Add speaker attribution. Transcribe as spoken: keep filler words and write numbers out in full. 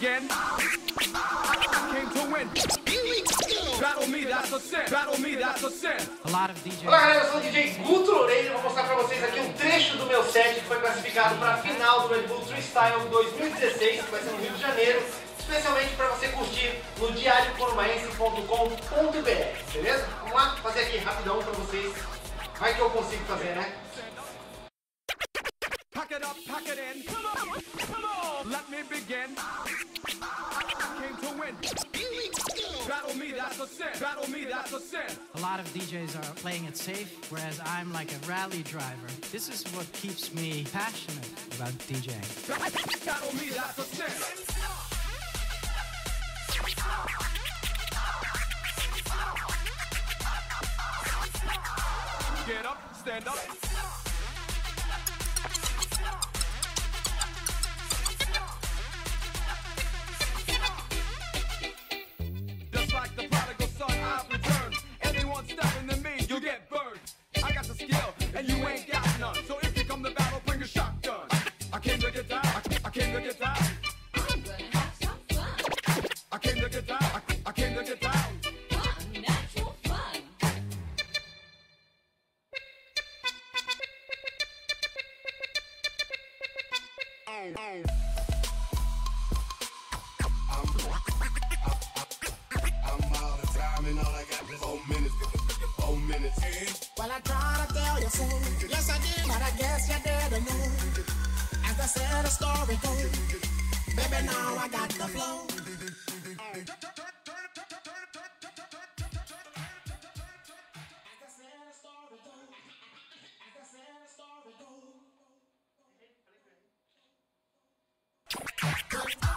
Speaker 1: begin. I came to win. Battle me, that's a sin. Battle me, that's a sin.
Speaker 2: A lot of D Js.
Speaker 3: Olá galera, eu sou o D J Guto Loureiro e vou mostrar pra vocês aqui um trecho do meu set que foi classificado para a final do Red Bull Freestyle dois mil e dezesseis, que vai ser no Rio de Janeiro, especialmente para você curtir no diário corumaense ponto com ponto br, beleza? Vamos lá, fazer aqui rapidão pra vocês. Vai que eu consigo fazer, né?
Speaker 1: Pack it up, pack it in. Come on, come on. Let me begin. I came to win. Battle me, that's a sin. Battle me, that's a sin.
Speaker 2: A lot of D Js are playing it safe, whereas I'm like a rally driver. This is what keeps me passionate about DJing.
Speaker 1: Battle me, that's a sin. Get up, stand up. Just like the prodigal son, I've returned. Anyone stepping to me, you'll get burned. I got the skill, and you ain't got none. So if you come to battle, bring a shotgun. I came to get down. I, I came to get down.
Speaker 4: I'm gonna have some fun.
Speaker 1: I came to get down. I, I came to get down.
Speaker 4: Unnatural fun.
Speaker 5: Well, I try to tell you so. Yes, I did, but I guess you didn't know. As I said, the story goes. Baby, now I got the flow. As I said, the story goes. As I said, the story goes.